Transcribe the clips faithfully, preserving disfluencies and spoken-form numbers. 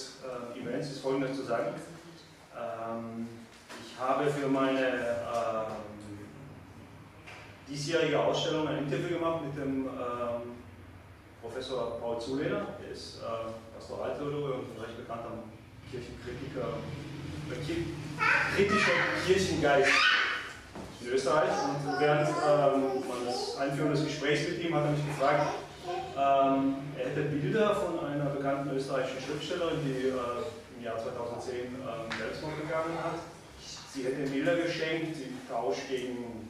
des äh, Events ist Folgendes zu sagen. Ähm, ich habe für meine ähm, diesjährige Ausstellung ein Interview gemacht mit dem ähm, Professor Paul Zulehner. Er ist äh, Pastoraltheologe und ein recht bekannter Kirchenkritiker, äh, kritischer Kirchengeist in Österreich. Und während ähm, meines einführenden Gesprächs mit ihm hat er mich gefragt, ähm, er hätte Bilder von einer bekannten österreichischen Schriftstellerin, die äh, im Jahr zweitausendzehn ähm, Selbstmord begangen hat. Sie hätte Bilder geschenkt, im Tausch gegen,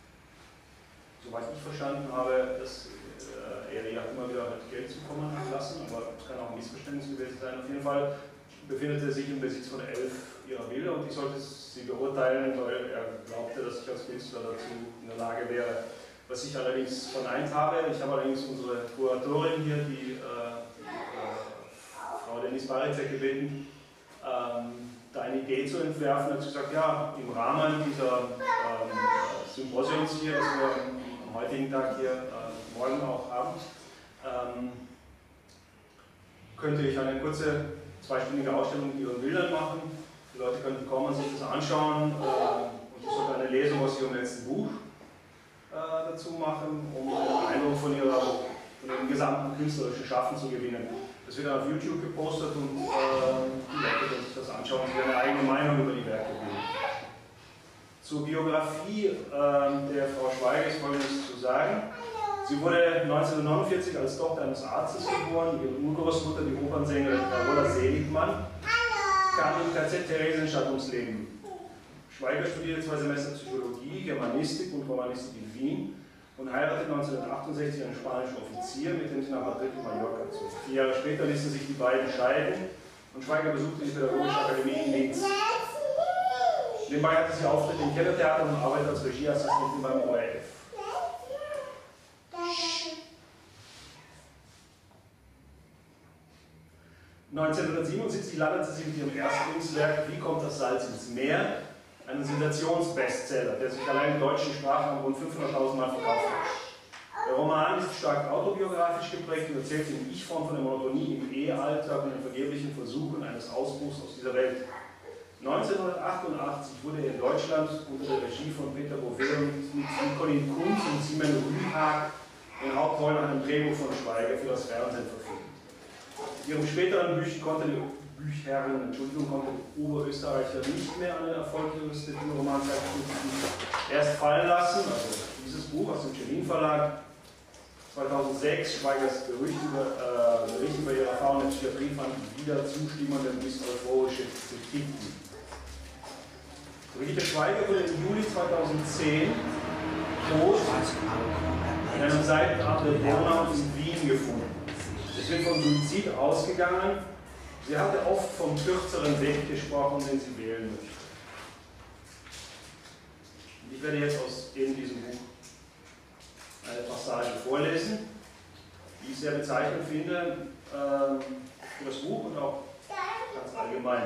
soweit ich verstanden habe, dass äh, er ihr immer wieder mit Geld zukommen hat lassen, aber es kann auch ein Missverständnis gewesen sein. Auf jeden Fall befindet er sich im Besitz von elf ihrer Bilder und ich sollte sie beurteilen, weil er glaubte, dass ich als Künstler dazu in der Lage wäre. Was ich allerdings verneint habe, ich habe allerdings unsere Kuratorin hier, die äh, äh, Frau Denise Barizek, gebeten, ähm, da eine Idee zu entwerfen. Er hat gesagt, ja, im Rahmen dieser ähm, Symposiums hier, das wir am heutigen Tag hier äh, morgen auch haben, ähm, könnte ich eine kurze zweistündige Ausstellung mit ihren Bildern machen. Die Leute könnten kommen und sich das anschauen äh, und ich sollte eine Lesung aus ihrem letzten Buch äh, dazu machen, um einen Eindruck von, ihrer, von ihrem gesamten künstlerischen Schaffen zu gewinnen. Das wird dann auf YouTube gepostet und äh, die Leute können sich das anschauen und sich eine eigene Meinung über die Werke bilden. Zur Biografie äh, der Frau Schweiger ist Folgendes zu sagen. Sie wurde neunzehnhundertneunundvierzig als Tochter eines Arztes geboren. Ihre Urgroßmutter, die Opernsängerin Carola Seligmann, kam in K Z Theresienstadt ums Leben. Schweiger studierte zwei Semester Psychologie, Germanistik und Romanistik in Wien und heiratete neunzehnhundertachtundsechzig einen spanischen Offizier, mit dem sie nach Madrid und Mallorca zog. Vier Jahre später ließen sich die beiden scheiden und Schweiger besuchte die Pädagogische Akademie in Linz. Nebenbei hatte sie Auftritte im Kellertheater und arbeitet als Regieassistentin beim O R F. neunzehnhundertsiebenundsiebzig landete sie mit ihrem Erstlingswerk Wie kommt das Salz ins Meer? Einen Sensationsbestseller, der sich allein in deutschen Sprachen rund fünfhunderttausend Mal verkauft hat. Der Roman ist stark autobiografisch geprägt und erzählt in Ich-Form von der Monotonie im Ehealltag und den vergeblichen Versuchen eines Ausbruchs aus dieser Welt. neunzehnhundertachtundachtzig wurde er in Deutschland unter der Regie von Peter Bovee mit Nicolin Kunz und Simon Rühag in Hauptrollen nach einem Drehbuch von Schweiger für das Fernsehen verfilmt. In ihrem späteren Büchern konnte die Büchherrin, Entschuldigung, konnte der Oberösterreicher nicht mehr einen erfolgreiches Roman erst fallen lassen, also dieses Buch aus dem Chelin Verlag. zweitausendsechs Schweigers Bericht über, äh, Bericht über ihre Erfahrungen in der Psychiatrie fand wieder zustimmende bis euphorische Kritiken. Brigitte Schweiger wurde im Juli zweitausendzehn tot in einem Seitenarm der Donau in Wien gefunden. Es wird von Suizid ausgegangen. Sie hatte oft vom kürzeren Weg gesprochen, den sie wählen möchte. Und ich werde jetzt aus eben diesem Buch eine Passage vorlesen, die ich sehr bezeichnend finde äh, für das Buch und auch ganz allgemein.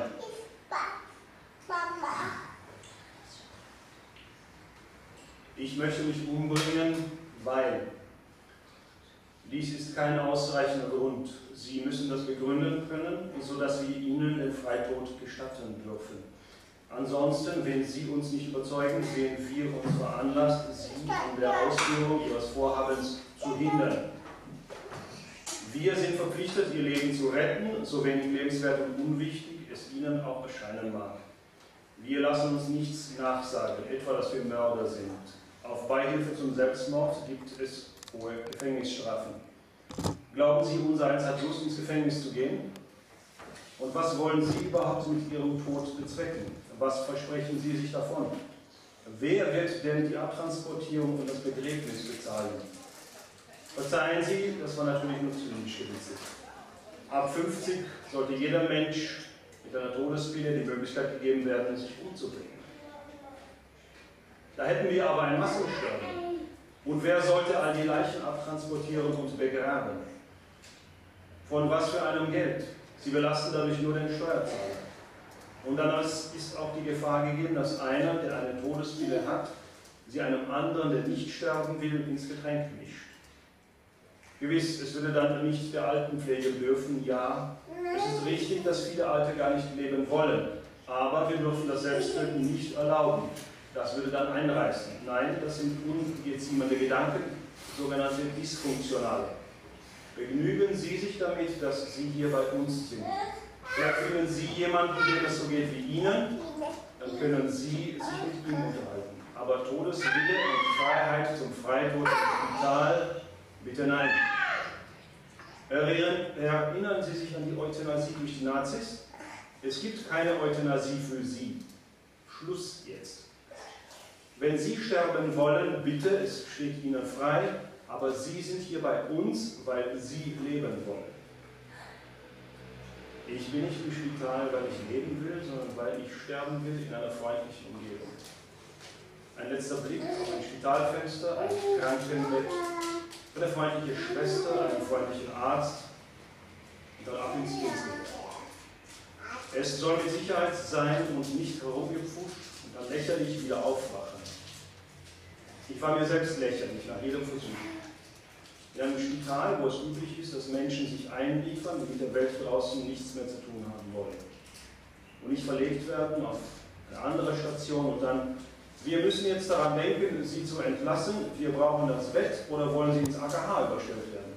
Ich möchte mich umbringen, weil dies ist kein ausreichender Grund. Sie müssen das begründen können, sodass wir Ihnen den Freitod gestatten dürfen. Ansonsten, wenn Sie uns nicht überzeugen, sehen wir uns veranlasst, Sie an der Ausführung Ihres Vorhabens zu hindern. Wir sind verpflichtet, Ihr Leben zu retten, so wenig lebenswert und unwichtig es Ihnen auch erscheinen mag. Wir lassen uns nichts nachsagen, etwa, dass wir Mörder sind. Auf Beihilfe zum Selbstmord gibt es hohe Gefängnisstrafen. Glauben Sie, unser Eins hat Lust, ins Gefängnis zu gehen? Und was wollen Sie überhaupt mit Ihrem Tod bezwecken? Was versprechen Sie sich davon? Wer wird denn die Abtransportierung und das Begräbnis bezahlen? Verzeihen Sie, das war natürlich nur zynisch gewitzelt. Ab fünfzig sollte jeder Mensch mit einer Todespille die Möglichkeit gegeben werden, sich umzubringen. Da hätten wir aber ein Massensterben. Und wer sollte all die Leichen abtransportieren und begraben? Von was für einem Geld? Sie belasten dadurch nur den Steuerzahler. Und dann ist auch die Gefahr gegeben, dass einer, der eine Todespille hat, sie einem anderen, der nicht sterben will, ins Getränk mischt. Gewiss, es würde dann nicht der Altenpflege dürfen, ja. Es ist richtig, dass viele Alte gar nicht leben wollen. Aber wir dürfen das Selbsttöten nicht erlauben. Das würde dann einreißen. Nein, das sind ungeziemende Gedanken, sogenannte dysfunktionale. Begnügen Sie sich damit, dass Sie hier bei uns sind. Erfinden Sie jemanden, dem es so geht wie Ihnen, dann können Sie sich mit ihm unterhalten. Aber Todeswille und Freiheit zum Freitod im Spital, bitte nein. Erinnern Sie sich an die Euthanasie durch die Nazis? Es gibt keine Euthanasie für Sie. Schluss jetzt. Wenn Sie sterben wollen, bitte, es steht Ihnen frei, aber Sie sind hier bei uns, weil Sie leben wollen. Ich bin nicht im Spital, weil ich leben will, sondern weil ich sterben will in einer freundlichen Umgebung. Ein letzter Blick auf ein Spitalfenster, ein Krankenbett, eine freundliche Schwester, einen freundlichen Arzt und dann ab ins Dienstgewehr. Es soll mit Sicherheit sein und nicht herumgepfuscht und dann lächerlich wieder aufwachen. Ich war mir selbst lächerlich nach jedem Versuch. In einem Spital, wo es üblich ist, dass Menschen sich einliefern und mit der Welt draußen nichts mehr zu tun haben wollen. Und nicht verlegt werden auf eine andere Station und dann, wir müssen jetzt daran denken, sie zu entlassen, wir brauchen das Bett oder wollen sie ins A K H überstellt werden.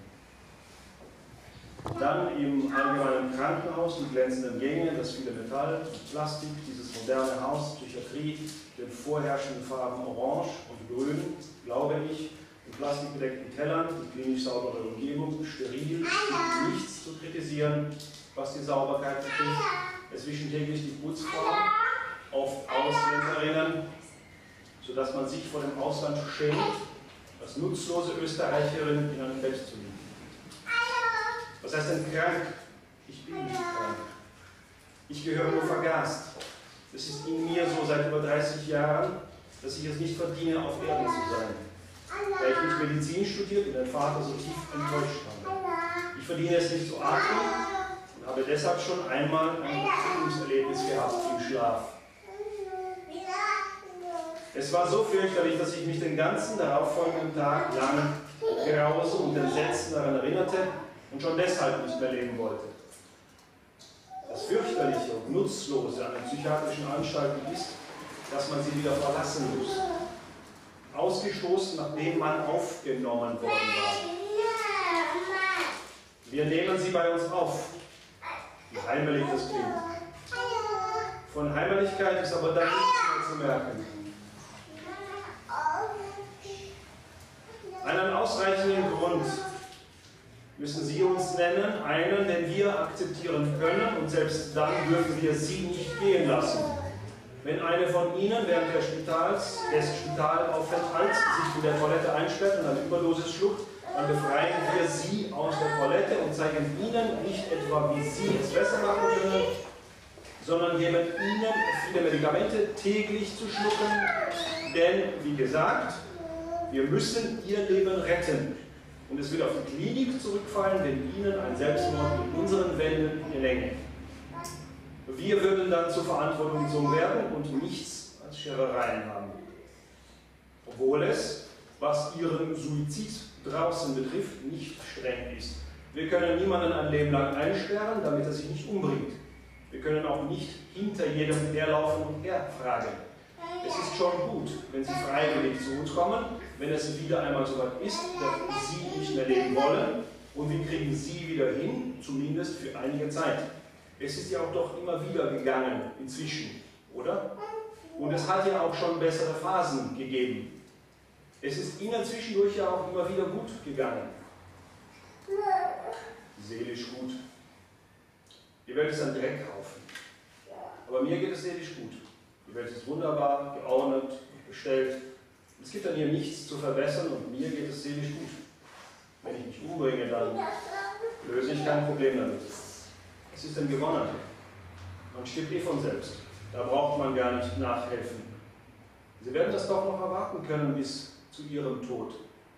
Dann im allgemeinen Krankenhaus mit glänzenden Gängen, das viele Metall und Plastik, dieses moderne Haus, Psychiatrie, den vorherrschenden Farben Orange und Grün, glaube ich, in plastikbedeckten Tellern, die klinisch saubere Umgebung, steril, nichts zu kritisieren, was die Sauberkeit betrifft. Es wischen täglich die Putzfrauen, oft Ausländerinnen, sodass man sich vor dem Ausland schämt, als nutzlose Österreicherin in einem Bett zu liegen. Was heißt denn krank? Ich bin nicht krank. Ich gehöre nur vergast. Es ist in mir so seit über dreißig Jahren, dass ich es nicht verdiene, auf Erden zu sein. Da ich nicht Medizin studiert und den Vater so tief enttäuscht habe. Ich verdiene es nicht zu atmen und habe deshalb schon einmal ein Erfüllungserlebnis gehabt im Schlaf. Es war so fürchterlich, dass ich mich den ganzen darauffolgenden Tag lang Grause und Entsetzen daran erinnerte und schon deshalb nicht mehr leben wollte. Das Fürchterliche und Nutzlose an den psychiatrischen Anstalten ist, dass man sie wieder verlassen muss. Ausgestoßen, nachdem man aufgenommen worden war. Wir nehmen sie bei uns auf. Wie heimelig das klingt. Von Heimeligkeit ist aber dann nichts mehr zu merken. Einen ausreichenden Grund müssen Sie uns nennen, einen, den wir akzeptieren können, und selbst dann dürfen wir Sie nicht gehen lassen. Wenn eine von Ihnen während der Spitals, des Spitalaufenthalts sich in der Toilette einsperrt und eine Überdosis schluckt, dann befreien wir Sie aus der Toilette und zeigen Ihnen nicht etwa, wie Sie es besser machen können, sondern geben Ihnen viele Medikamente täglich zu schlucken, denn, wie gesagt, wir müssen Ihr Leben retten. Und es wird auf die Klinik zurückfallen, wenn Ihnen ein Selbstmord in unseren Wänden gelänge. Wir würden dann zur Verantwortung gezogen werden und nichts als Scherereien haben. Obwohl es, was Ihren Suizid draußen betrifft, nicht streng ist. Wir können niemanden ein Leben lang einsperren, damit er sich nicht umbringt. Wir können auch nicht hinter jedem herlaufen und herfragen. Es ist schon gut, wenn Sie freiwillig zu uns kommen, wenn es wieder einmal so weit ist, dass Sie nicht mehr leben wollen, und wir kriegen Sie wieder hin, zumindest für einige Zeit. Es ist ja auch doch immer wieder gegangen inzwischen, oder? Und es hat ja auch schon bessere Phasen gegeben. Es ist Ihnen zwischendurch ja auch immer wieder gut gegangen. Seelisch gut. Die Welt ist ein Dreckhaufen. Aber mir geht es seelisch gut. Die Welt ist wunderbar, geordnet, bestellt. Es gibt an ihr nichts zu verbessern und mir geht es seelisch gut. Wenn ich mich umbringe, dann löse ich kein Problem damit. Was ist denn gewonnen? Man stirbt eh von selbst. Da braucht man gar nicht nachhelfen. Sie werden das doch noch erwarten können bis zu Ihrem Tod.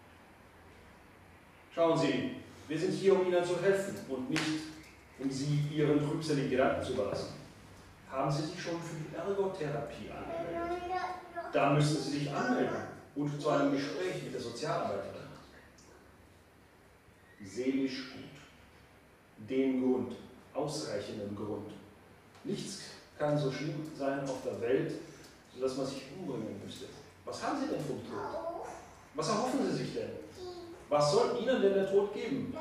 Schauen Sie, wir sind hier, um Ihnen zu helfen und nicht, um Sie Ihren trübseligen Gedanken zu überlassen. Haben Sie sich schon für die Ergotherapie angemeldet? Da müssen Sie sich anmelden und zu einem Gespräch mit der Sozialarbeiterin. Seelisch gut. Den Grund ausreichenden Grund. Nichts kann so schlimm sein auf der Welt, sodass man sich umbringen müsste. Was haben Sie denn vom Tod? Was erhoffen Sie sich denn? Was soll Ihnen denn der Tod geben?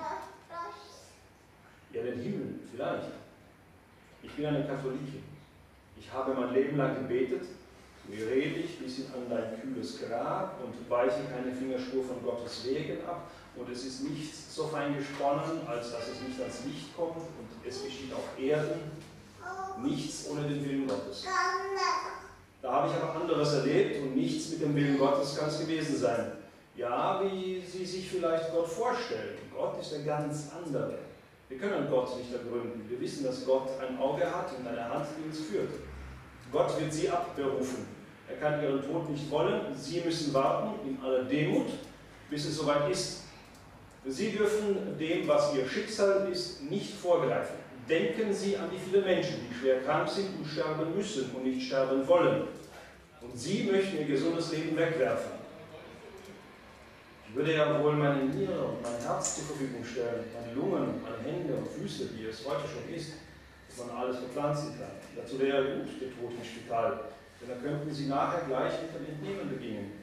Ja, den Himmel, vielleicht. Ich bin eine Katholikin. Ich habe mein Leben lang gebetet, mir rede ich bis hin an dein kühles Grab und weiche keine Fingerspur von Gottes Wegen ab. Und es ist nichts so fein gesponnen, als dass es nicht ans Licht kommt und es geschieht auf Erden nichts ohne den Willen Gottes. Da habe ich aber anderes erlebt und nichts mit dem Willen Gottes kann es gewesen sein. Ja, wie Sie sich vielleicht Gott vorstellen. Gott ist ein ganz anderer. Wir können Gott nicht ergründen. Wir wissen, dass Gott ein Auge hat und eine Hand, die uns führt. Gott wird Sie abberufen. Er kann Ihren Tod nicht wollen. Sie müssen warten in aller Demut, bis es soweit ist. Sie dürfen dem, was Ihr Schicksal ist, nicht vorgreifen. Denken Sie an die vielen Menschen, die schwer krank sind und sterben müssen und nicht sterben wollen. Und Sie möchten Ihr gesundes Leben wegwerfen. Ich würde ja wohl meine Niere und mein Herz zur Verfügung stellen, meine Lungen, meine Hände und Füße, wie es heute schon ist, dass man alles verpflanzen kann. Dazu wäre gut der Tod im Spital, denn dann könnten Sie nachher gleich mit dem Entnehmen beginnen.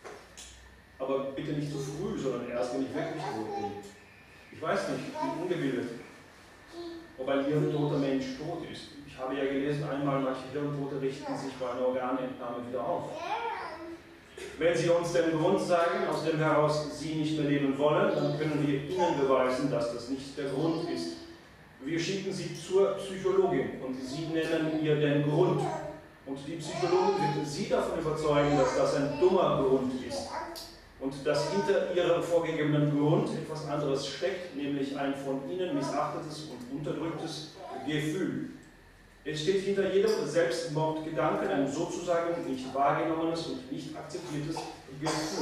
Aber bitte nicht zu früh, sondern erst, wenn ich wirklich tot bin. Ich weiß nicht, ich bin ungebildet, ob ein hirntoter Mensch tot ist. Ich habe ja gelesen, einmal manche Hirntote richten sich bei einer Organentnahme wieder auf. Wenn Sie uns den Grund sagen, aus dem heraus Sie nicht mehr leben wollen, dann können wir Ihnen beweisen, dass das nicht der Grund ist. Wir schicken Sie zur Psychologin und Sie nennen ihr den Grund. Und die Psychologin wird Sie davon überzeugen, dass das ein dummer Grund ist. Und dass hinter Ihrem vorgegebenen Grund etwas anderes steckt, nämlich ein von Ihnen missachtetes und unterdrücktes Gefühl. Es steht hinter jedem Selbstmordgedanken ein sozusagen nicht wahrgenommenes und nicht akzeptiertes Gefühl.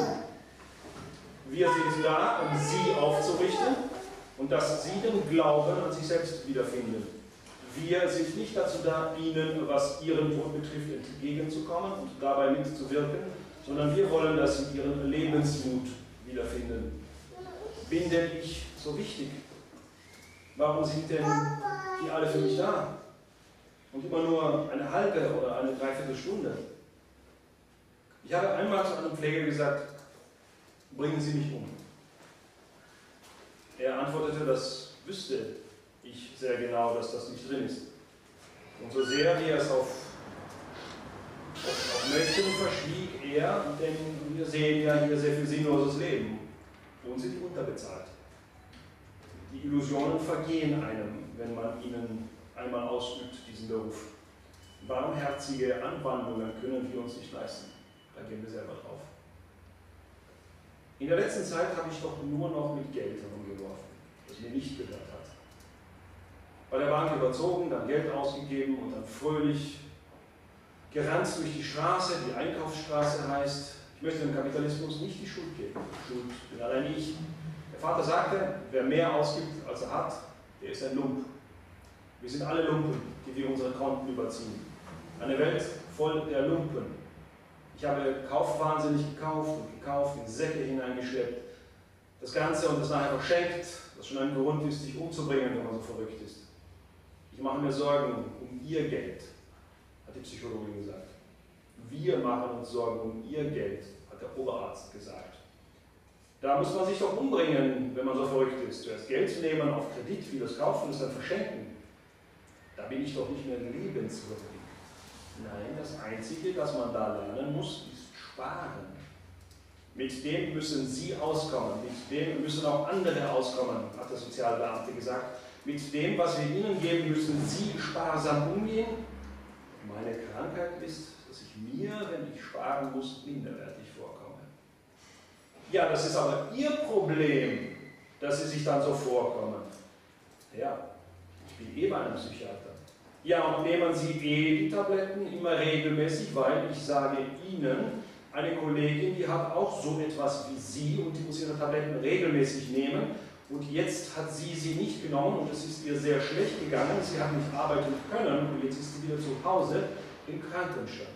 Wir sind da, um Sie aufzurichten und dass Sie den Glauben an sich selbst wiederfinden. Wir sind nicht dazu da, Ihnen, was Ihren Tod betrifft, entgegenzukommen und dabei mitzuwirken, sondern wir wollen, dass Sie Ihren Lebensmut wiederfinden. Bin denn ich so wichtig? Warum sind denn die alle für mich da? Und immer nur eine halbe oder eine Dreiviertelstunde. Ich habe einmal zu einem Pfleger gesagt, bringen Sie mich um. Er antwortete, das wüsste ich sehr genau, dass das nicht drin ist. Und so sehr wie er es auf, auf Mädchen verschwieg, er, denn wir sehen ja hier sehr viel sinnloses Leben und sind unterbezahlt. Die Illusionen vergehen einem, wenn man ihnen einmal ausübt, diesen Beruf. Barmherzige Anwandlungen können wir uns nicht leisten. Da gehen wir selber drauf. In der letzten Zeit habe ich doch nur noch mit Geld herumgeworfen, das mir nicht gehört hat. Bei der Bank überzogen, dann Geld ausgegeben und dann fröhlich gerannt durch die Straße, die Einkaufsstraße heißt. Ich möchte dem Kapitalismus nicht die Schuld geben. Schuld bin allein ich. Der Vater sagte, wer mehr ausgibt, als er hat, der ist ein Lump. Wir sind alle Lumpen, die wir unsere Konten überziehen. Eine Welt voll der Lumpen. Ich habe kaufwahnsinnig gekauft und gekauft, in Säcke hineingeschleppt. Das Ganze und das nachher verschenkt, was schon ein Grund ist, sich umzubringen, wenn man so verrückt ist. Ich mache mir Sorgen um ihr Geld, hat die Psychologin gesagt. Wir machen uns Sorgen um ihr Geld, hat der Oberarzt gesagt. Da muss man sich doch umbringen, wenn man so verrückt ist. Zuerst Geld zu nehmen auf Kredit, vieles kaufen und es dann verschenken. Da bin ich doch nicht mehr lebenswürdig. Nein, das Einzige, das man da lernen muss, ist sparen. Mit dem müssen Sie auskommen, mit dem müssen auch andere auskommen, hat der Sozialbeamte gesagt. Mit dem, was wir Ihnen geben, müssen Sie sparsam umgehen. Meine Krankheit ist, dass ich mir, wenn ich sparen muss, minderwertig vorkomme. Ja, das ist aber Ihr Problem, dass Sie sich dann so vorkommen. Ja, ich bin eh bei einem Psychiater. Ja, und nehmen Sie eh die Tabletten immer regelmäßig, weil ich sage Ihnen, eine Kollegin, die hat auch so etwas wie Sie und die muss ihre Tabletten regelmäßig nehmen. Und jetzt hat sie sie nicht genommen und es ist ihr sehr schlecht gegangen. Sie hat nicht arbeiten können und jetzt ist sie wieder zu Hause im Krankenstand.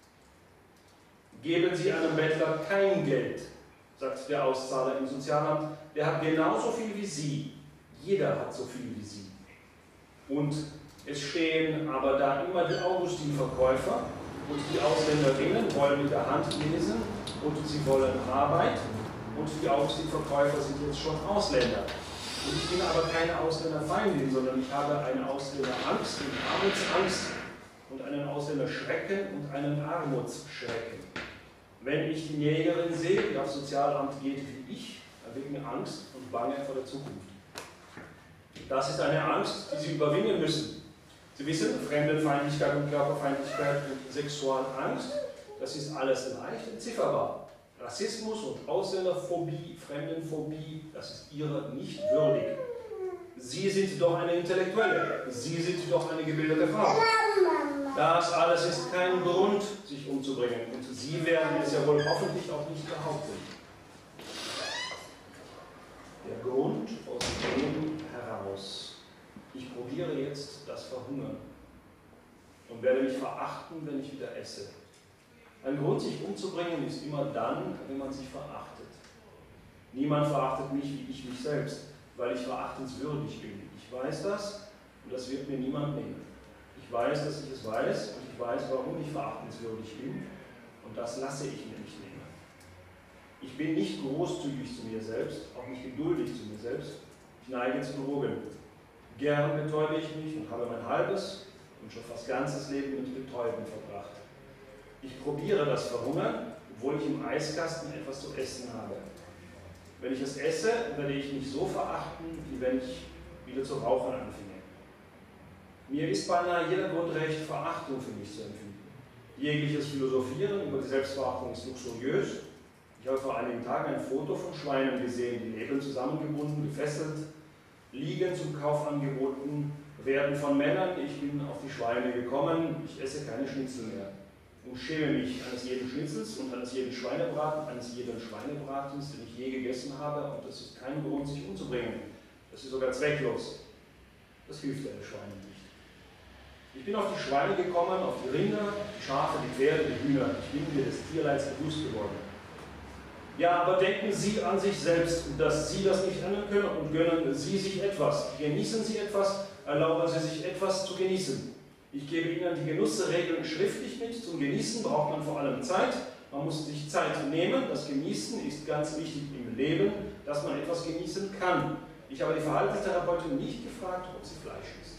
Geben Sie einem Bettler kein Geld, sagt der Auszahler im Sozialamt. Der hat genauso viel wie Sie. Jeder hat so viel wie Sie. Und es stehen aber da immer die Augustin-Verkäufer und die Ausländerinnen wollen mit der Hand lesen und sie wollen Arbeit und die Augustin-Verkäufer sind jetzt schon Ausländer. Und ich bin aber keine Ausländerfeindin, sondern ich habe eine Ausländerangst und Armutsangst und einen Ausländerschrecken und einen Armutsschrecken. Wenn ich die Jägerin sehe, die aufs Sozialamt geht wie ich, dann wird mir Angst und Bange vor der Zukunft. Das ist eine Angst, die Sie überwinden müssen. Sie wissen, Fremdenfeindlichkeit und Körperfeindlichkeit und Sexualangst, das ist alles leicht entzifferbar. Rassismus und Ausländerphobie, Fremdenphobie, das ist Ihrer nicht würdig. Sie sind doch eine Intellektuelle, Sie sind doch eine gebildete Frau. Das alles ist kein Grund, sich umzubringen. Und Sie werden es ja wohl hoffentlich auch nicht behaupten. Der Grund aus dem heraus. Ich probiere jetzt das Verhungern und werde mich verachten, wenn ich wieder esse. Ein Grund, sich umzubringen, ist immer dann, wenn man sich verachtet. Niemand verachtet mich wie ich mich selbst, weil ich verachtenswürdig bin. Ich weiß das und das wird mir niemand nehmen. Ich weiß, dass ich es weiß und ich weiß, warum ich verachtenswürdig bin und das lasse ich mir nicht nehmen. Ich bin nicht großzügig zu mir selbst, auch nicht geduldig zu mir selbst. Ich neige zu Drogen. Gern betäube ich mich und habe mein halbes und schon fast ganzes Leben mit Betäuben verbracht. Ich probiere das Verhungern, obwohl ich im Eiskasten etwas zu essen habe. Wenn ich es esse, werde ich mich so verachten, wie wenn ich wieder zu rauchen anfinge. Mir ist beinahe jeder Grund recht, Verachtung für mich zu empfinden. Jegliches Philosophieren über die Selbstverachtung ist luxuriös. Ich habe vor einigen Tagen ein Foto von Schweinen gesehen, die leben zusammengebunden, gefesselt, liegen zum Kauf angeboten, werden von Männern. Ich bin auf die Schweine gekommen, ich esse keine Schnitzel mehr. Und schäme mich eines jeden Schnitzels und eines jeden Schweinebraten, eines jeden Schweinebratens, den ich je gegessen habe. Und das ist kein Grund, sich umzubringen. Das ist sogar zwecklos. Das hilft den Schweinen nicht. Ich bin auf die Schweine gekommen, auf die Rinder, die Schafe, die Pferde, die Hühner. Ich bin mir des Tierleids bewusst geworden. Ja, aber denken Sie an sich selbst, dass Sie das nicht ändern können und gönnen Sie sich etwas. Genießen Sie etwas, erlauben Sie sich etwas zu genießen. Ich gebe Ihnen die Genussregeln schriftlich mit. Zum Genießen braucht man vor allem Zeit. Man muss sich Zeit nehmen. Das Genießen ist ganz wichtig im Leben, dass man etwas genießen kann. Ich habe die Verhaltenstherapeutin nicht gefragt, ob sie Fleisch isst.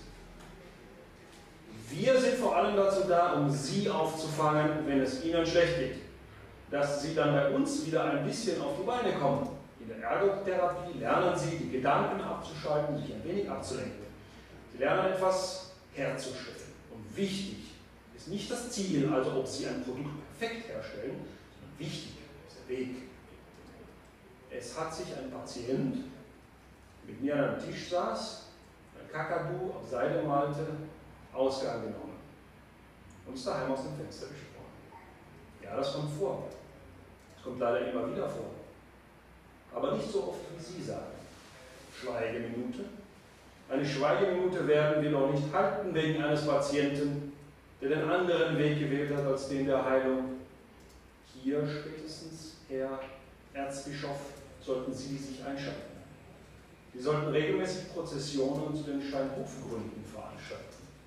Wir sind vor allem dazu da, um Sie aufzufangen, wenn es Ihnen schlecht geht. Dass Sie dann bei uns wieder ein bisschen auf die Beine kommen. In der Ergotherapie lernen Sie, die Gedanken abzuschalten, sich ein wenig abzulenken. Sie lernen etwas herzustellen. Und wichtig ist nicht das Ziel, also ob Sie ein Produkt perfekt herstellen, sondern wichtig ist der Weg. Es hat sich ein Patient mit mir an einem Tisch saß, ein Kakadu auf Seide malte, Ausgang genommen und ist daheim aus dem Fenster gesprungen. Ja, das kommt vor. Das kommt leider immer wieder vor. Aber nicht so oft, wie Sie sagen. Schweigeminute. Eine Schweigeminute werden wir noch nicht halten wegen eines Patienten, der den anderen Weg gewählt hat als den der Heilung. Hier spätestens, Herr Erzbischof, sollten Sie sich einschalten. Sie sollten regelmäßig Prozessionen zu den Steinhofgründen veranstalten.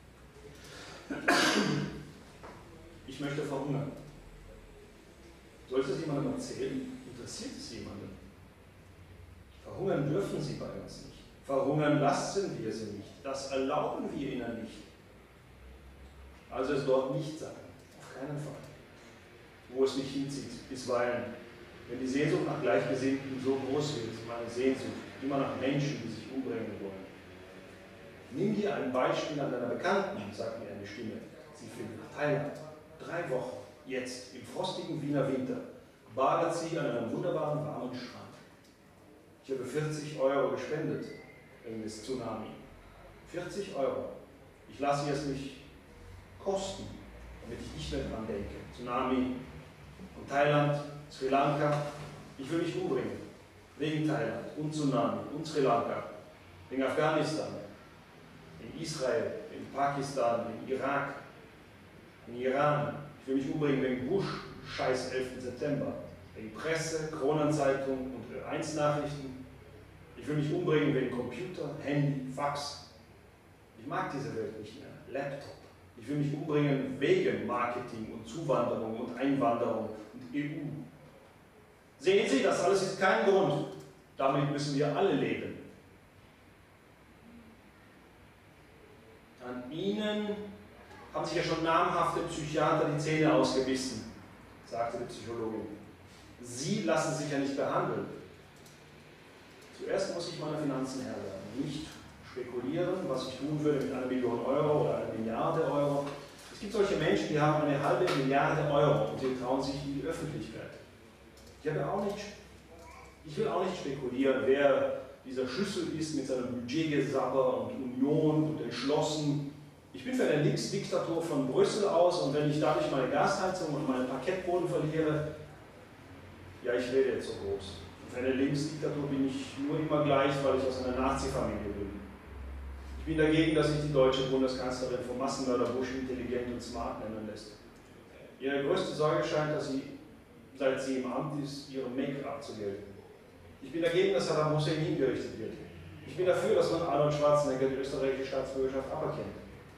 Ich möchte verhungern. Sollte es jemandem erzählen? Interessiert es jemanden? Verhungern dürfen Sie bei uns nicht. Verhungern lassen wir sie nicht. Das erlauben wir ihnen nicht. Also es dort nicht sagen. Auf keinen Fall. Wo es mich hinzieht, bisweilen. Wenn die Sehnsucht nach Gleichgesinnten so groß wird, meine Sehnsucht, immer nach Menschen, die sich umbringen wollen. Nimm dir ein Beispiel an deiner Bekannten, sagt mir eine Stimme. Sie fliegt nach Thailand. Drei Wochen, jetzt, im frostigen Wiener Winter, badet sie an einem wunderbaren, warmen Strand. Ich habe vierzig Euro gespendet wegen des Tsunami. vierzig Euro. Ich lasse es mich kosten, damit ich nicht mehr dran denke. Tsunami und Thailand, Sri Lanka. Ich will mich umbringen. Wegen Thailand und Tsunami und Sri Lanka. Wegen Afghanistan, in Israel, in Pakistan, in Irak, in Iran. Ich will mich umbringen wegen Bush, scheiß elften September. Wegen Presse, Kronenzeitung und Ö eins Nachrichten. Ich will mich umbringen wegen Computer, Handy, Fax. Ich mag diese Welt nicht mehr. Laptop. Ich will mich umbringen wegen Marketing und Zuwanderung und Einwanderung und E U. Sehen Sie, das alles ist kein Grund. Damit müssen wir alle leben. An Ihnen haben sich ja schon namhafte Psychiater die Zähne ausgebissen, sagte die Psychologin. Sie lassen sich ja nicht behandeln. Zuerst muss ich meine Finanzen Herr werden, nicht spekulieren, was ich tun würde mit einer Million Euro oder einer Milliarde Euro. Es gibt solche Menschen, die haben eine halbe Milliarde Euro und sie trauen sich in die Öffentlichkeit. Ich, habe auch nicht, ich will auch nicht spekulieren, wer dieser Schlüssel ist mit seinem Budgetgesabber und Union und entschlossen. Ich bin für eine Linksdiktatur von Brüssel aus und wenn ich dadurch meine Gasheizung und meinen Parkettboden verliere, ja, ich rede jetzt so groß. Und für eine Linksdiktatur bin ich nur immer gleich, weil ich aus einer Nazi-Familie bin. Ich bin dagegen, dass sich die deutsche Bundeskanzlerin vom Massenmörder Bush intelligent und smart nennen lässt. Ihre größte Sorge scheint, dass sie, seit sie im Amt ist, ihre Make abzugelten. Ich bin dagegen, dass Saddam Hussein hingerichtet wird. Ich bin dafür, dass man Arnold Schwarzenegger die österreichische Staatsbürgerschaft aberkennt.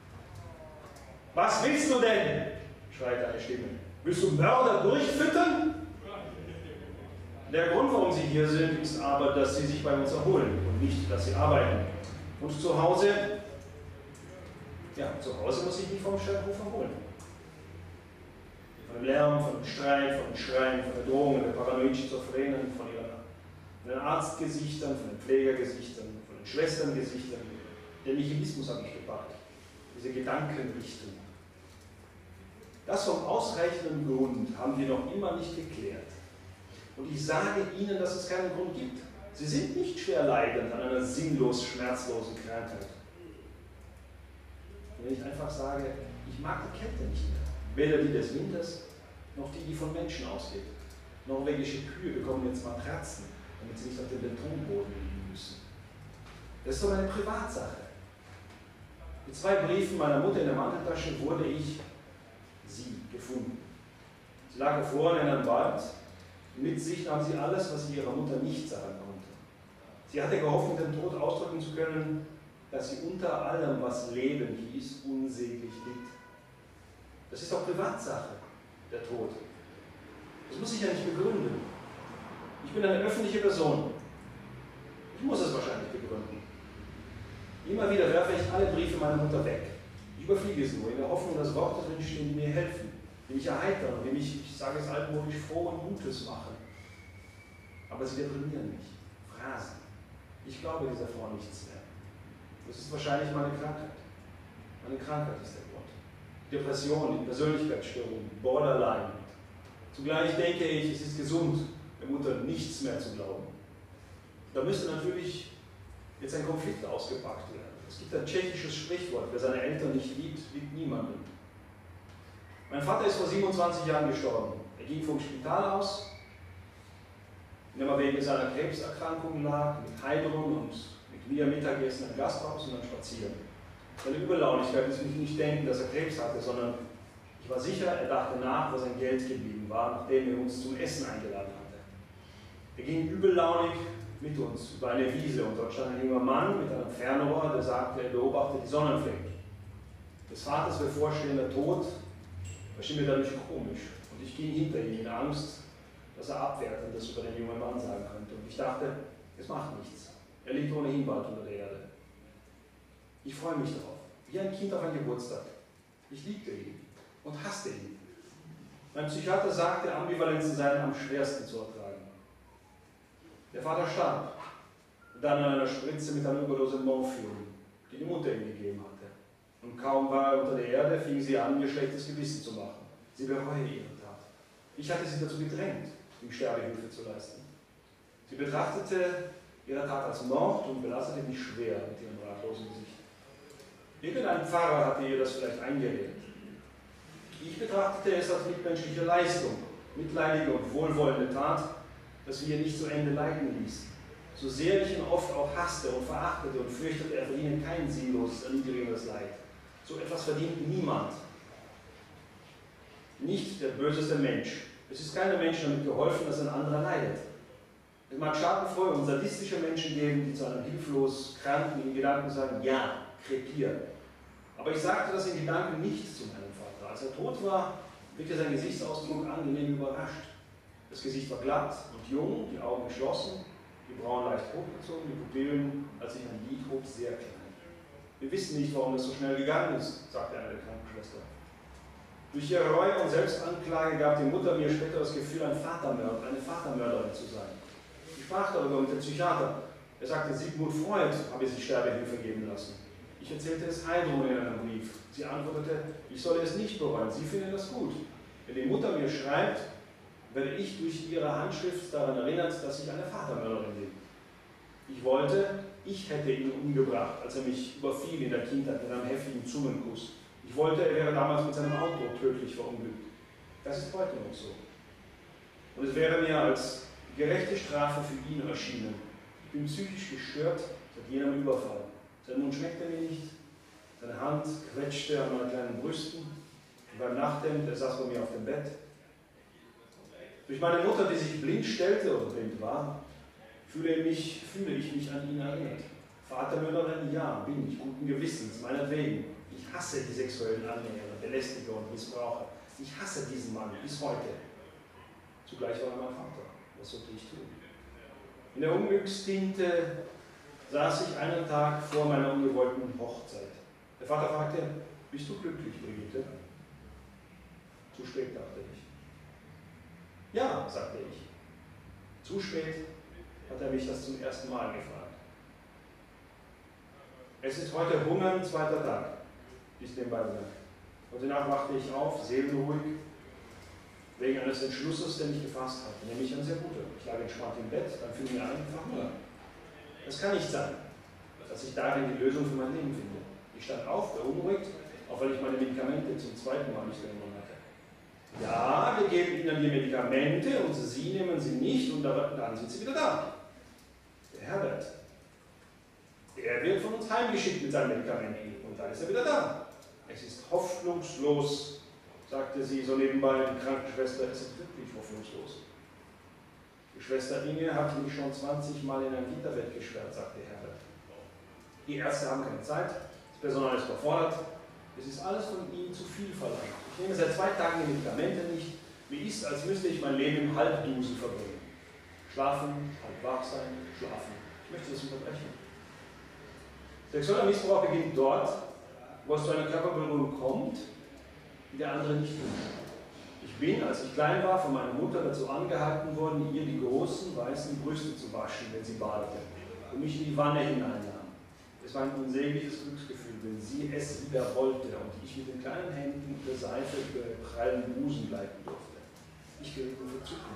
Was willst du denn? Schreit eine Stimme. Willst du Mörder durchfüttern? Der Grund, warum sie hier sind, ist aber, dass sie sich bei uns erholen und nicht, dass sie arbeiten. Und zu Hause, ja, zu Hause muss ich mich vom Scheidruf erholen. Von dem Lärm, von dem Streit, von den Schreien, von den Drohungen, der paranoid Schizophrenen, von ihren von den Arztgesichtern, von den Pflegergesichtern, von den Schwesterngesichtern. Der Nihilismus hat mich gepackt. Diese Gedankenrichtung. Das vom ausreichenden Grund haben wir noch immer nicht geklärt. Und ich sage Ihnen, dass es keinen Grund gibt. Sie sind nicht schwer leidend an einer sinnlos schmerzlosen Krankheit. Und wenn ich einfach sage, ich mag die Kälte nicht mehr, weder die des Winters, noch die, die von Menschen ausgeht. Norwegische Kühe bekommen jetzt Matratzen, damit sie nicht auf dem Betonboden liegen müssen. Das ist doch eine Privatsache. Mit zwei Briefen meiner Mutter in der Manteltasche wurde ich, sie, gefunden. Sie lag vorne in einem Wald. Mit sich nahm sie alles, was sie ihrer Mutter nicht sagen konnte. Sie hatte gehofft, mit dem Tod ausdrücken zu können, dass sie unter allem, was Leben hieß, unsäglich litt. Das ist doch Privatsache, der Tod. Das muss ich ja nicht begründen. Ich bin eine öffentliche Person. Ich muss es wahrscheinlich begründen. Immer wieder werfe ich alle Briefe meiner Mutter weg. Ich überfliege sie nur, in der Hoffnung, dass Worte drinstehen, die mir helfen, die mich erheitern, die mich, ich sage es altmodisch, froh und Gutes machen. Aber sie deprimieren mich. Phrasen. Ich glaube dieser Frau nichts mehr. Das ist wahrscheinlich meine Krankheit. Meine Krankheit ist der Grund. Depression, die Persönlichkeitsstörung, Borderline. Zugleich denke ich, es ist gesund, der Mutter nichts mehr zu glauben. Da müsste natürlich jetzt ein Konflikt ausgepackt werden. Es gibt ein tschechisches Sprichwort, wer seine Eltern nicht liebt, liebt niemanden. Mein Vater ist vor siebenundzwanzig Jahren gestorben. Er ging vom Spital aus, in dem er wegen seiner Krebserkrankung lag, mit Heilung und mit mir Mittagessen im Gasthaus und dann spazieren. Seine Überlaunigkeit ließ mich nicht denken, dass er Krebs hatte, sondern ich war sicher, er dachte nach, wo sein Geld geblieben war, nachdem er uns zum Essen eingeladen hatte. Er ging übellaunig mit uns über eine Wiese und dort stand ein junger Mann mit einem Fernrohr, der sagte, er beobachte die Sonnenflecken. Des Vaters bevorstehender Tod erschien mir dadurch komisch und ich ging hinter ihm in Angst, dass er Abwertendes über den jungen Mann sagen könnte. Und ich dachte, es macht nichts. Er liegt ohnehin bald unter der Erde. Ich freue mich darauf, wie ein Kind auf einen Geburtstag. Ich liebte ihn und hasste ihn. Mein Psychiater sagte, Ambivalenzen seien am schwersten zu ertragen. Der Vater starb, dann an einer Spritze mit einer Überdose Morphium, die die Mutter ihm gegeben hatte. Und kaum war er unter der Erde, fing sie an, ihr schlechtes Gewissen zu machen. Sie bereue ihre Tat. Ich hatte sie dazu gedrängt, ihm Sterbehilfe zu leisten. Sie betrachtete ihre Tat als Mord und belastete mich schwer mit ihrem ratlosen Gesicht. Irgendein Pfarrer hatte ihr das vielleicht eingeredet. Ich betrachtete es als mitmenschliche Leistung, mitleidige und wohlwollende Tat, dass wir ihn nicht zu Ende leiden ließen. So sehr ich ihn oft auch hasste und verachtete und fürchtete, er verdiene kein sinnloses, erniedrigendes Leid. So etwas verdient niemand. Nicht der böseste Mensch. Es ist keinem Menschen damit geholfen, dass ein anderer leidet. Es mag schadenfrohe und sadistische Menschen geben, die zu einem hilflos Kranken in Gedanken sagen, ja, krepier, Aber ich sagte das in Gedanken nicht zu meinem Vater. Als er tot war, wirkte sein Gesichtsausdruck angenehm überrascht. Das Gesicht war glatt und jung, die Augen geschlossen, die Brauen leicht hochgezogen, die Pupillen, als ich ein Lied hob, sehr klein. Wir wissen nicht, warum das so schnell gegangen ist, sagte eine der Krankenschwestern. Durch ihre Reue und Selbstanklage gab die Mutter mir später das Gefühl, ein Vatermörder, eine Vatermörderin zu sein. Ich sprach darüber mit dem Psychiater. Er sagte, Sigmund Freud habe sich Sterbehilfe geben lassen. Ich erzählte es Heidrun in einem Brief. Sie antwortete, ich solle es nicht bereuen, sie finden das gut. Wenn die Mutter mir schreibt, werde ich durch ihre Handschrift daran erinnert, dass ich eine Vatermörderin bin. Ich wollte, ich hätte ihn umgebracht, als er mich überfiel in der Kindheit mit einem heftigen Zungenkuss. Ich wollte, er wäre damals mit seinem Auto tödlich verunglückt. Das ist heute noch so. Und es wäre mir als gerechte Strafe für ihn erschienen. Ich bin psychisch gestört seit jenem Überfall. Sein Mund schmeckte mir nicht, seine Hand quetschte an meinen kleinen Brüsten und beim Nachthemd, er saß bei mir auf dem Bett. Durch meine Mutter, die sich blind stellte oder blind war, fühle, mich, fühle ich mich an ihn erinnert. Vatermörderin, ja, bin ich, guten Gewissens, meinetwegen. Ich hasse die sexuellen Annäherer, Belästiger und Missbraucher. Ich hasse diesen Mann bis heute. Zugleich war er mein Vater. Was sollte ich tun? In der Unglückstinte saß ich einen Tag vor meiner ungewollten Hochzeit. Der Vater fragte, bist du glücklich, Brigitte? Zu spät, dachte ich. Ja, sagte ich. Zu spät hat er mich das zum ersten Mal gefragt. Es ist heute Hungern, zweiter Tag, ist dem beigemerkt. Heute Nacht wachte ich auf, seelenruhig, wegen eines Entschlusses, den ich gefasst hatte, nämlich ein sehr guter. Ich lag entspannt im Bett, dann fiel mir ein, einfach Hunger. Das kann nicht sein, dass ich darin die Lösung für mein Leben finde. Ich stand auf, beunruhigt, auch weil ich meine Medikamente zum zweiten Mal nicht genommen hatte. Ja, wir geben Ihnen die Medikamente und Sie nehmen sie nicht und dann sind Sie wieder da. Der Herbert, er wird von uns heimgeschickt mit seinen Medikamenten und dann ist er wieder da. Es ist hoffnungslos, sagte sie so nebenbei, die Krankenschwester, es ist wirklich hoffnungslos. Die Schwester Inge hat mich schon zwanzig Mal in ein Gitterbett gesperrt, sagte Herbert. Die Ärzte haben keine Zeit, das Personal ist überfordert, es ist alles von ihnen zu viel verlangt. Ich nehme seit zwei Tagen die Medikamente nicht, mir ist, als müsste ich mein Leben im Halbdusen verbringen. Schlafen, halb wach sein, schlafen. Ich möchte das unterbrechen. Sexueller Missbrauch beginnt dort, wo es zu einer Körperberührung kommt, die der andere nicht wünscht. Ich bin, als ich klein war, von meiner Mutter dazu angehalten worden, ihr die großen, weißen Brüste zu waschen, wenn sie badete und mich in die Wanne hineinnahm. Es war ein unsägliches Glücksgefühl, wenn sie es wieder wollte und ich mit den kleinen Händen der Seife über den prallen Busen gleiten durfte. Ich geriet in Verzückung.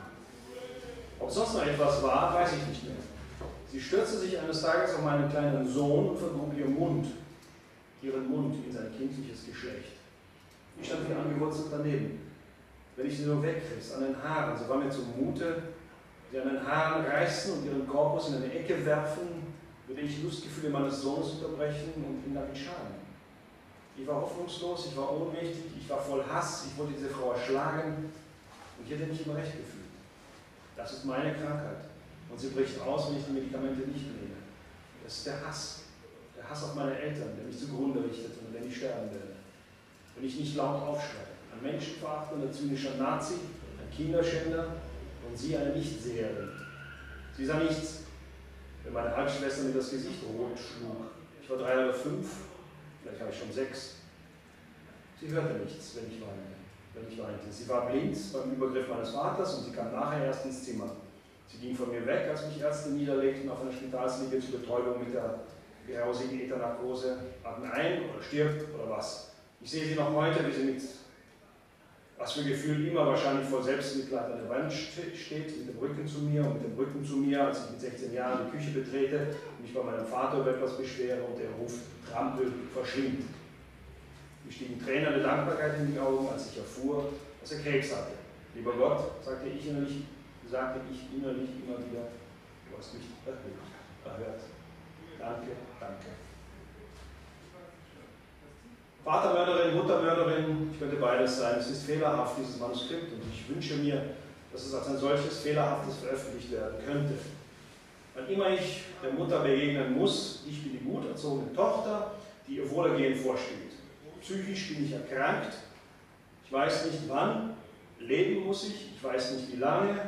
Ob sonst noch etwas war, weiß ich nicht mehr. Sie stürzte sich eines Tages auf meinen kleinen Sohn und vergrub ihren Mund, ihren Mund in sein kindliches Geschlecht. Ich stand wie angewurzelt daneben. Wenn ich sie so wegriss, an den Haaren, so war mir zumute, sie an den Haaren reißen und ihren Korpus in eine Ecke werfen, würde ich Lustgefühle meines Sohnes unterbrechen und ihn damit schaden. Ich war hoffnungslos, ich war ohnmächtig, ich war voll Hass, ich wollte diese Frau erschlagen und ich hätte mich immer recht gefühlt. Das ist meine Krankheit und sie bricht aus, wenn ich die Medikamente nicht nehme. Das ist der Hass. Der Hass auf meine Eltern, der mich zugrunde richtet und wenn ich sterben werde. Und ich nicht laut aufschreie. Ein menschenverachtender, zynischer Nazi, ein Kinderschänder und sie eine Nichtseherin. Sie sah nichts, wenn meine Halbschwester mir das Gesicht rot schlug. Ich war drei oder fünf, vielleicht war ich schon sechs. Sie hörte nichts, wenn ich weinte. Wenn ich weinte. Sie war blind beim Übergriff meines Vaters und sie kam nachher erst ins Zimmer. Sie ging von mir weg, als mich Ärzte niederlegten auf einer Spitalsliege zur Betäubung mit der grausigen Ethernarkose. Atme ein oder stirbt oder was. Ich sehe sie noch heute, wie sie mit, was für Gefühl immer wahrscheinlich voll Selbstmitleid an der Wand steht, mit dem Rücken zu mir und mit dem Rücken zu mir, als ich mit sechzehn Jahren die Küche betrete und mich bei meinem Vater über etwas beschwere und der ruft, Trampel, verschwind. Mir stiegen Tränen der Dankbarkeit in die Augen, als ich erfuhr, dass er Krebs hatte. Lieber Gott, sagte ich innerlich, sagte ich innerlich immer wieder, du hast mich erhört. Danke, danke. Vatermörderin, Muttermörderin, ich könnte beides sein. Es ist fehlerhaft, dieses Manuskript, und ich wünsche mir, dass es als ein solches fehlerhaftes veröffentlicht werden könnte. Wann immer ich der Mutter begegnen muss, ich bin die gut erzogene Tochter, die ihr Wohlergehen vorsteht. psychisch bin ich erkrankt, ich weiß nicht wann, leben muss ich, ich weiß nicht wie lange.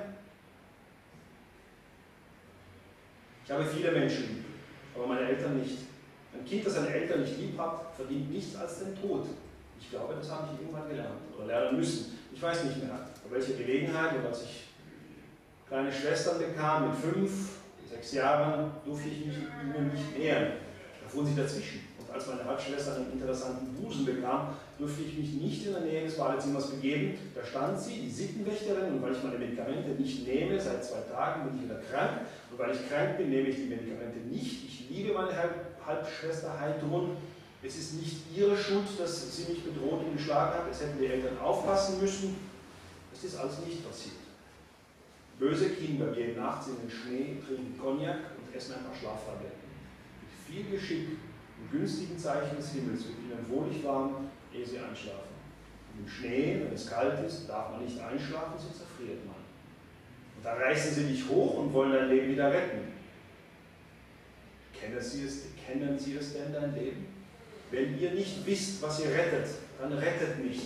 Ich habe viele Menschen lieb, aber meine Eltern nicht. Ein Kind, das seine Eltern nicht lieb hat, verdient nichts als den Tod. Ich glaube, das habe ich irgendwann gelernt oder lernen müssen. Ich weiß nicht mehr, bei welcher Gelegenheit, und als ich kleine Schwestern bekam mit fünf, sechs Jahren, durfte ich mich ihnen nicht nähern. Da fuhren sie dazwischen. Und als meine Halbschwester einen interessanten Busen bekam, durfte ich mich nicht in der Nähe des Badezimmers begeben. Da stand sie, die Sittenwächterin, und weil ich meine Medikamente nicht nehme, seit zwei Tagen bin ich wieder krank, und weil ich krank bin, nehme ich die Medikamente nicht. Ich liebe meine Halbschwester Heidrun. Es ist nicht ihre Schuld, dass sie mich bedroht und geschlagen hat. Es hätten die Eltern aufpassen müssen. Es ist alles nicht passiert. Böse Kinder gehen nachts in den Schnee, trinken Cognac und essen ein paar Schlaftabletten. Mit viel Geschick und günstigen Zeichen des Himmels wird ihnen wohlig warm, ehe sie einschlafen. Und im Schnee, wenn es kalt ist, darf man nicht einschlafen, so zerfriert man. Und dann reißen sie dich hoch und wollen dein Leben wieder retten. Kennen Sie es, kennen Sie es denn, dein Leben? Wenn ihr nicht wisst, was ihr rettet, dann rettet nicht.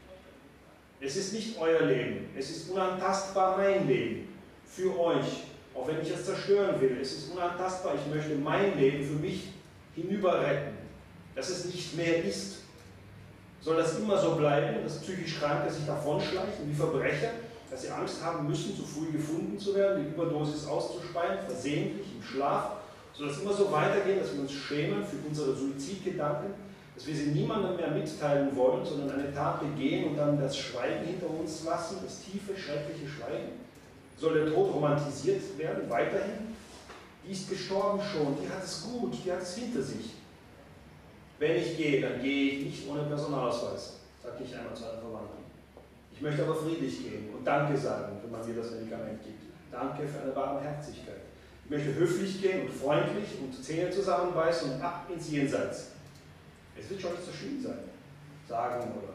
Es ist nicht euer Leben, es ist unantastbar mein Leben, für euch, auch wenn ich es zerstören will. Es ist unantastbar, ich möchte mein Leben für mich hinüber retten, dass es nicht mehr ist. Soll das immer so bleiben, dass psychisch Kranke sich davonschleichen wie Verbrecher, dass sie Angst haben müssen, zu früh gefunden zu werden, die Überdosis auszuspeien, versehentlich im Schlaf? Soll das immer so weitergehen, dass wir uns schämen für unsere Suizidgedanken? Dass wir sie niemandem mehr mitteilen wollen, sondern eine Tat begehen und dann das Schweigen hinter uns lassen, das tiefe, schreckliche Schweigen? Soll der Tod romantisiert werden, weiterhin? Die ist gestorben schon, die hat es gut, die hat es hinter sich. Wenn ich gehe, dann gehe ich nicht ohne Personalausweis, sagte ich einmal zu einer Verwandten. Ich möchte aber friedlich gehen und Danke sagen, wenn man mir das Medikament gibt. Danke für eine Barmherzigkeit. Ich möchte höflich gehen und freundlich und Zähne zusammenbeißen und ab ins Jenseits. Es wird schon nicht so schlimm sein, sagen oder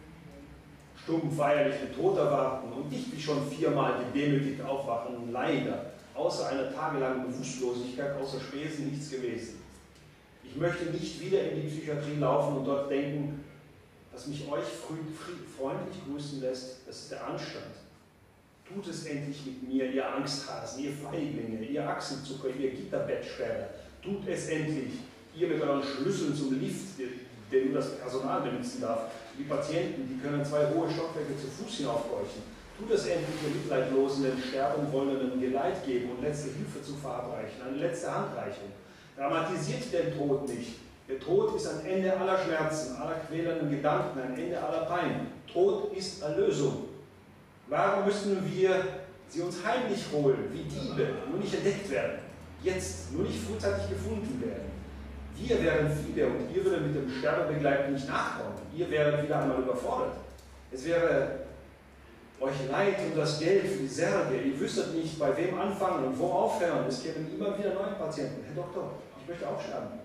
stumpf feierlich den Tod erwarten und nicht wie schon viermal gedemütigt aufwachen und leider außer einer tagelangen Bewusstlosigkeit, außer Spesen nichts gewesen. Ich möchte nicht wieder in die Psychiatrie laufen und dort denken, dass mich euch freundlich grüßen lässt, das ist der Anstand. Tut es endlich mit mir, ihr Angsthasen, ihr Feiglinge, ihr Achsenzucker, ihr Gitterbettschwärer. Tut es endlich. Ihr mit euren Schlüsseln zum Lift, den nur das Personal benutzen darf. Die Patienten, die können zwei hohe Stockwerke zu Fuß hinaufbräuchten. Tut es endlich, ihr Mitleidlosen, den sterben wollenden Geleit geben und letzte Hilfe zu verabreichen, eine letzte Handreichung. Dramatisiert den Tod nicht. Der Tod ist ein Ende aller Schmerzen, aller quälenden Gedanken, ein Ende aller Pein. Tod ist Erlösung. Warum müssen wir sie uns heimlich holen, wie Diebe, nur nicht entdeckt werden? Jetzt, nur nicht frühzeitig gefunden werden. Wir wären viele und ihr würdet mit dem Sterbebegleiten nicht nachkommen. Ihr wäret wieder einmal überfordert. Es wäre euch leid um das Geld für die Särge. Ihr wüsstet nicht, bei wem anfangen und wo aufhören. Es kämen immer wieder neue Patienten. Herr Doktor, ich möchte auch sterben.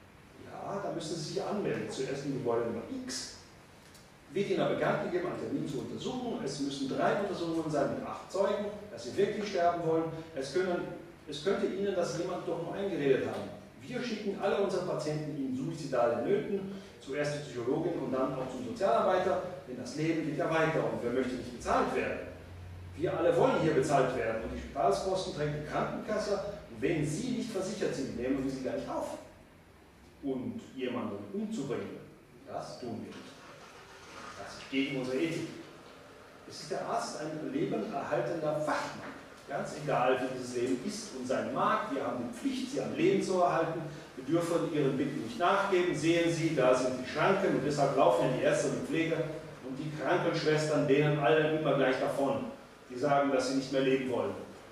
Ja, da müssen Sie sich anmelden. Zuerst im Gebäude Nummer X. Wird Ihnen aber bekannt gegeben, einen Termin zur Untersuchung. Es müssen drei Untersuchungen sein mit acht Zeugen, dass Sie wirklich sterben wollen. Es, können, es könnte Ihnen das jemand doch nur eingeredet haben. Wir schicken alle unsere Patienten in suizidale Nöten, zuerst zur Psychologin und dann auch zum Sozialarbeiter, denn das Leben geht ja weiter und wer möchte nicht bezahlt werden? Wir alle wollen hier bezahlt werden und die Spitalskosten trägt die Krankenkasse und wenn Sie nicht versichert sind, nehmen wir Sie gleich auf. Und jemanden umzubringen, das tun wir nicht. Das ist gegen unsere Ethik. Es ist der Arzt ein lebenerhaltender Fachmann. Ganz egal, wie dieses Leben ist und sein mag, wir haben die Pflicht, sie am Leben zu erhalten. Wir dürfen ihren Bitten nicht nachgeben. Sehen Sie, da sind die Schranken und deshalb laufen ja die Ärzte und die Pfleger und die Krankenschwestern denen allen immer gleich davon. Die sagen, dass sie nicht mehr leben wollen.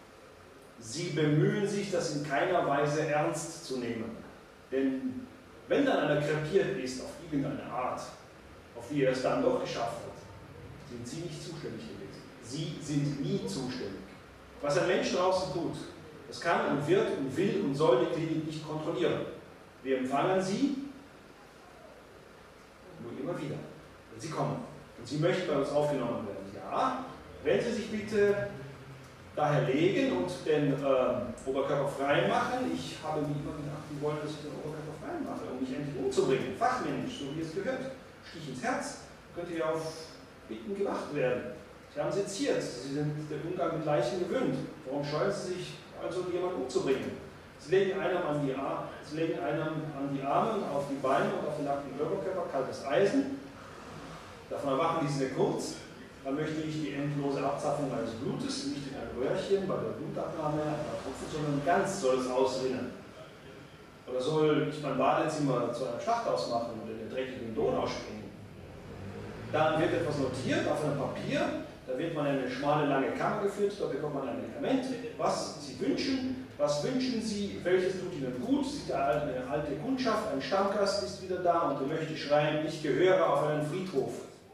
Sie bemühen sich, das in keiner Weise ernst zu nehmen. Denn wenn dann einer krepiert ist, auf irgendeine Art, auf die er es dann doch geschafft hat, sind Sie nicht zuständig gewesen. Sie sind nie zuständig. Was ein Mensch draußen tut, das kann und wird und will und soll die Klinik nicht kontrollieren. Wir empfangen sie nur immer wieder, wenn sie kommen. Und sie möchten bei uns aufgenommen werden. Ja, wenn Sie sich bitte daher legen und den äh, Oberkörper frei machen. Ich habe mir immer gedacht, die wollen, dass ich den Oberkörper frei mache, um mich endlich umzubringen. Fachmännisch, so wie es gehört. Stich ins Herz, könnt ihr auf Bitten gemacht werden. Sie haben seziert, Sie sind den Umgang mit Leichen gewöhnt. Warum scheuen Sie sich also, jemanden umzubringen? Sie legen einem an die, Ar Sie legen einem an die Arme, auf die Beine und auf den nackten Oberkörper kaltes Eisen. Davon erwachen die sehr kurz. Dann möchte ich die endlose Abzapfung meines Blutes, nicht in ein Röhrchen bei der Blutabnahme, einer Tropfen, sondern ganz soll es ausrinnen. Oder soll ich mein Badezimmer zu einem Schlachthaus machen oder in den dreckigen Donau springen? Dann wird etwas notiert auf einem Papier, da wird man in eine schmale, lange Kammer geführt, da bekommt man ein Medikament, was Sie wünschen, was wünschen Sie, welches tut Ihnen gut, sieht eine alte Kundschaft, ein Stammgast ist wieder da und er möchte schreien, ich gehöre auf einen Friedhof.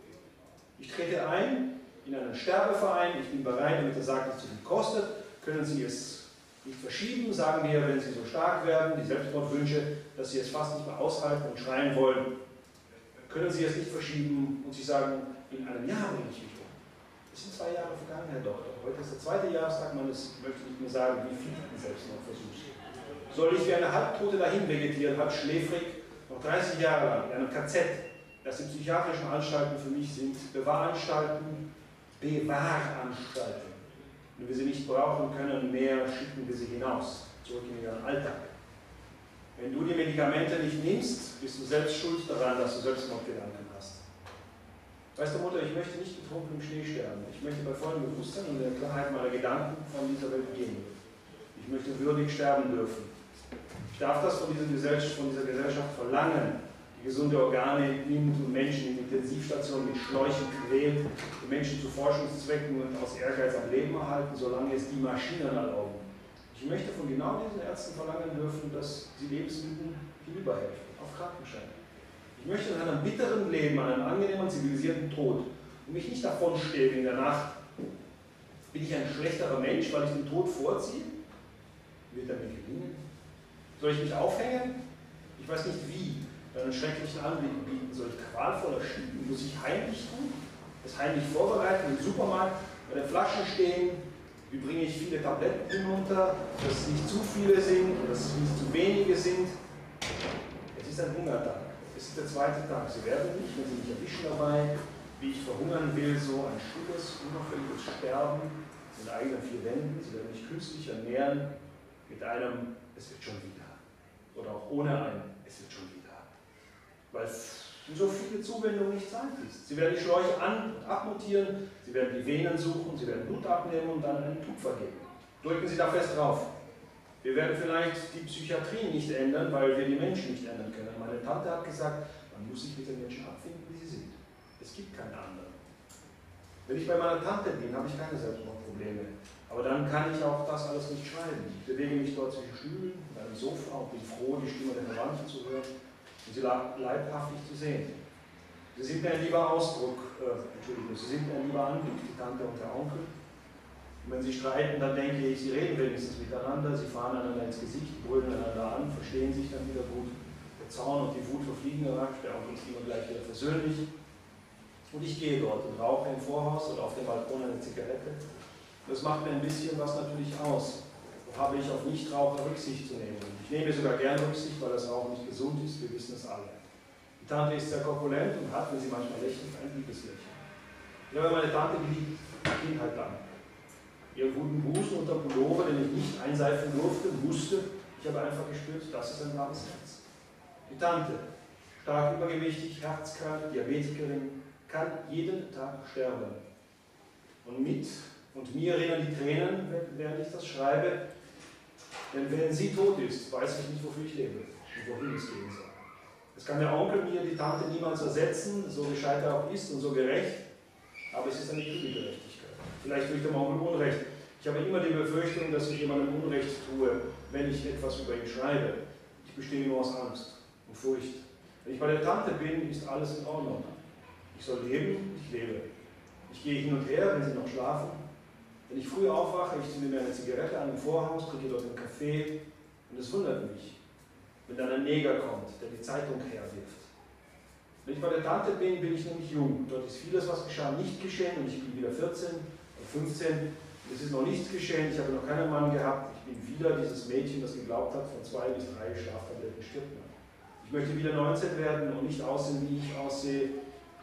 Ich trete ein in einen Sterbeverein, ich bin bereit, damit er sagt, dass es zu viel kostet, können Sie es nicht verschieben, sagen wir, wenn Sie so stark werden, die Selbstmordwünsche, dass Sie es fast nicht mehr aushalten und schreien wollen, können Sie es nicht verschieben und Sie sagen, in einem Jahr bringe ich mich um. Es sind zwei Jahre vergangen, Herr Doktor. Heute ist der zweite Jahrestag meines, ich möchte nicht mehr sagen, wie vielten Selbstmordversuchs. Soll ich wie eine Halbtote dahin vegetieren, halb schläfrig, noch dreißig Jahre lang in einem K Z, das die psychiatrischen Anstalten für mich sind, Bewahranstalten, Bewahranstalten. Wenn wir sie nicht brauchen können, mehr schicken wir sie hinaus, zurück in ihren Alltag. Wenn du die Medikamente nicht nimmst, bist du selbst schuld daran, dass du Selbstmordgedanken hast. Weißt du, Mutter, ich möchte nicht betrunken im Schnee sterben. Ich möchte bei vollem Bewusstsein und der Klarheit meiner Gedanken von dieser Welt gehen. Ich möchte würdig sterben dürfen. Ich darf das von dieser Gesellschaft, von dieser Gesellschaft verlangen, die gesunde Organe nimmt und Menschen in Intensivstationen mit Schläuchen quält, die Menschen zu Forschungszwecken und aus Ehrgeiz am Leben erhalten, solange es die Maschinen erlauben. Ich möchte von genau diesen Ärzten verlangen dürfen, dass sie Lebensmittel hinüberhelfen, auf Krankenschein. Ich möchte in einem bitteren Leben, einem angenehmen, zivilisierten Tod und mich nicht davonstehlen in der Nacht. Bin ich ein schlechterer Mensch, weil ich den Tod vorziehe? Wird er mir gelingen? Soll ich mich aufhängen? Ich weiß nicht wie, einen schrecklichen Anblick bieten. Soll ich qualvoll erschieben? Muss ich heimlich tun? Das heimlich vorbereiten, im Supermarkt, bei den Flaschen stehen? Wie bringe ich viele Tabletten hinunter, dass es nicht zu viele sind, dass es nicht zu wenige sind? Es ist ein Hungertag. Es ist der zweite Tag. Sie werden mich, wenn Sie mich erwischen dabei, wie ich verhungern will, so ein stilles, unauffälliges Sterben in eigenen vier Wänden. Sie werden mich künstlich ernähren mit einem, es wird schon wieder. Oder auch ohne ein, es wird schon wieder. Weil so viele Zuwendung nicht Zeit ist. Sie werden die Schläuche an- und abmontieren, Sie werden die Venen suchen, Sie werden Blut abnehmen und dann einen Tupfer geben. Drücken Sie da fest drauf. Wir werden vielleicht die Psychiatrie nicht ändern, weil wir die Menschen nicht ändern können. Meine Tante hat gesagt, man muss sich mit den Menschen abfinden, wie sie sind. Es gibt keine anderen. Wenn ich bei meiner Tante bin, habe ich keine Selbstmordprobleme. Aber dann kann ich auch das alles nicht schreiben. Ich bewege mich dort zwischen Stühlen und einem Sofa und bin froh, die Stimme der Verwandten zu hören und sie leibhaftig zu sehen. Sie sind mir ein lieber Ausdruck, äh, Entschuldigung, sie sind mir ein lieber Anblick, die Tante und der Onkel. Und wenn sie streiten, dann denke ich, sie reden wenigstens miteinander, sie fahren einander ins Gesicht, brüllen einander an, verstehen sich dann wieder gut. Der Zorn und die Wut verfliegen rasch, der Onkel ist immer gleich wieder versöhnlich. Und ich gehe dort und rauche im Vorhaus oder auf dem Balkon eine Zigarette. Das macht mir ein bisschen was natürlich aus. Da habe ich auf Nichtraucher Rücksicht zu nehmen. Ich nehme sogar gern Rücksicht, weil das Rauchen nicht gesund ist, wir wissen es alle. Die Tante ist sehr korpulent und hat, wenn sie manchmal lächelt, ein Liebeslächeln. Ich habe meine Tante geliebt, Kindheit lang. Ihren guten Busen unter Pullover, den ich nicht einseifen durfte, musste. Ich habe einfach gespürt, das ist ein wahres Herz. Die Tante, stark übergewichtig, herzkrank, Diabetikerin, kann jeden Tag sterben. Und mit und mir rinnen die Tränen, während ich das schreibe. Denn wenn sie tot ist, weiß ich nicht, wofür ich lebe und wohin es gehen soll. Es kann der Onkel mir die Tante niemals ersetzen, so gescheit er auch ist und so gerecht, aber es ist eine Gerechtigkeit. Vielleicht tue ich dem Onkel Unrecht. Ich habe immer die Befürchtung, dass ich jemandem Unrecht tue, wenn ich etwas über ihn schreibe. Ich bestehe nur aus Angst und Furcht. Wenn ich bei der Tante bin, ist alles in Ordnung. Ich soll leben, ich lebe. Ich gehe hin und her, wenn sie noch schlafen. Wenn ich früh aufwache, ich zünde mir eine Zigarette an im Vorhaus, trinke dort einen Kaffee und es wundert mich, wenn dann ein Neger kommt, der die Zeitung herwirft. Wenn ich bei der Tante bin, bin ich nämlich jung. Dort ist vieles, was geschah, nicht geschehen und ich bin wieder vierzehn oder fünfzehn. Es ist noch nichts geschehen, ich habe noch keinen Mann gehabt. Ich bin wieder dieses Mädchen, das geglaubt hat, von zwei bis drei Schlaftabletten stirbt man. Ich möchte wieder neunzehn werden und nicht aussehen, wie ich aussehe.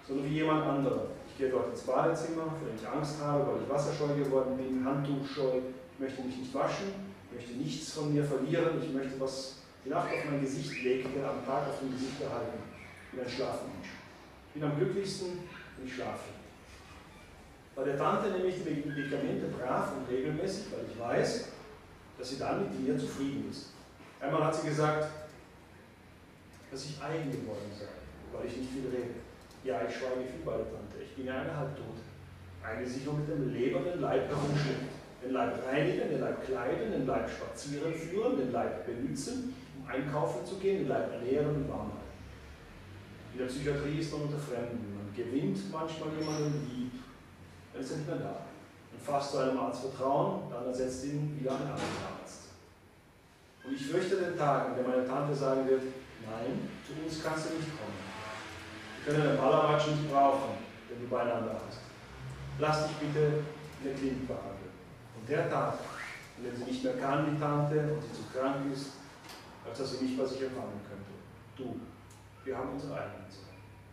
sondern wie jemand anderer. Ich gehe dort ins Badezimmer, weil ich Angst habe, weil ich wasserscheu geworden bin, Handtuchscheu, ich möchte mich nicht waschen, ich möchte nichts von mir verlieren, ich möchte was die Nacht auf mein Gesicht legen, am Tag auf dem Gesicht erhalten. Ich bin ein Schlafmensch. Ich bin am glücklichsten, wenn ich schlafe. Bei der Tante nehme ich die Medikamente brav und regelmäßig, weil ich weiß, dass sie dann mit mir zufrieden ist. Einmal hat sie gesagt, dass ich eigen geworden sei, weil ich nicht viel rede. Ja, ich schweige viel bei der Tante. Ich bin ja eine Halbtote. Eine, die sich nur mit dem lebernden Leib herumschlägt. Den Leib reinigen, den Leib kleiden, den Leib spazieren führen, den Leib benutzen, um einkaufen zu gehen, den Leib ernähren und warm halten. In der Psychiatrie ist man unter Fremden. Man gewinnt manchmal jemanden lieb, dann ist er nicht mehr da. Man fasst zu einem Arzt Vertrauen, dann ersetzt ihn wieder ein anderer Arzt. Und ich fürchte den Tag, an dem meine Tante sagen wird, nein, zu uns kannst du nicht kommen. Wir können den Ballermatsch nicht brauchen, den du beieinander hast. Lass dich bitte in der Klinik behandeln. Und der Tag, an dem sie nicht mehr kann, die Tante, und sie zu krank ist, als dass sie nicht bei sich erfahren könnte. Du, wir haben unsere eigenen Sorgen.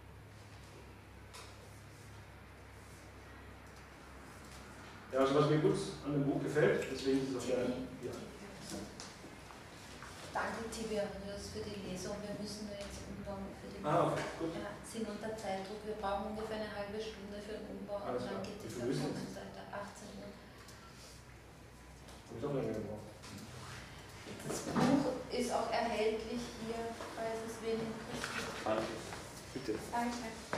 Ja, also was mir gut an dem Buch gefällt, deswegen ist es auch gerne. Ja. Danke, Tiberius, für die Lesung. Wir müssen nur jetzt umbauen für die Ah, okay, gut. Ja, sind unter Zeitdruck. Wir brauchen ungefähr eine halbe Stunde für den Umbau und Alles dann klar. geht Wie es viel auf müssen der Seite achtzehn Uhr. Hab ich auch länger gebraucht. Das Buch ist auch erhältlich hier, falls es wenig ist. Danke. Bitte. Danke.